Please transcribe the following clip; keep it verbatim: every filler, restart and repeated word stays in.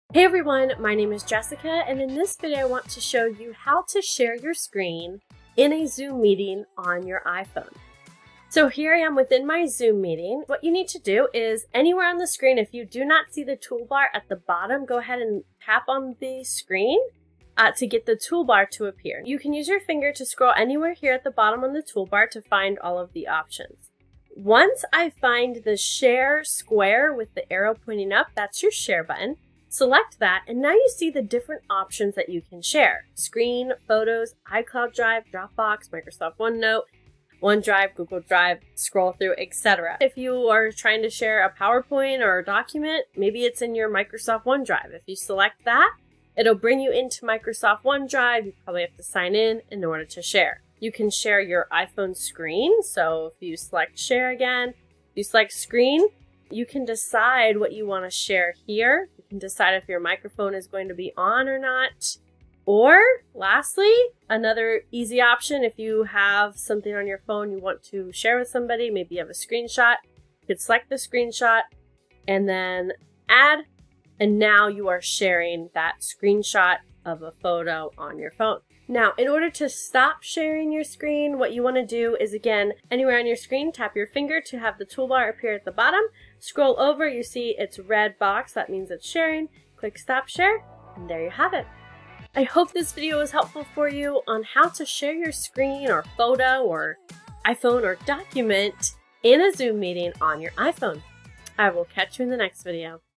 Hey everyone, my name is Jessica, and in this video I want to show you how to share your screen in a Zoom meeting on your iPhone. So here I am within my Zoom meeting. What you need to do is anywhere on the screen, if you do not see the toolbar at the bottom, go ahead and tap on the screen uh, to get the toolbar to appear. You can use your finger to scroll anywhere here at the bottom on the toolbar to find all of the options. Once I find the share square with the arrow pointing up, that's your share button. Select that, and now you see the different options that you can share. Screen, photos, iCloud Drive, Dropbox, Microsoft OneNote, OneDrive, Google Drive, scroll through, et cetera. If you are trying to share a PowerPoint or a document, maybe it's in your Microsoft OneDrive. If you select that, it'll bring you into Microsoft OneDrive. You probably have to sign in in order to share. You can share your iPhone screen, so if you select share again, if you select screen, you can decide what you want to share here. You can decide if your microphone is going to be on or not. Or, lastly, another easy option, if you have something on your phone you want to share with somebody, maybe you have a screenshot, you could select the screenshot and then add, and now you are sharing that screenshot of a photo on your phone. Now, in order to stop sharing your screen, what you want to do is, again, anywhere on your screen, tap your finger to have the toolbar appear at the bottom. Scroll over, you see its red box, that means it's sharing. Click Stop Share, and there you have it. I hope this video was helpful for you on how to share your screen or photo or iPhone or document in a Zoom meeting on your iPhone. I will catch you in the next video.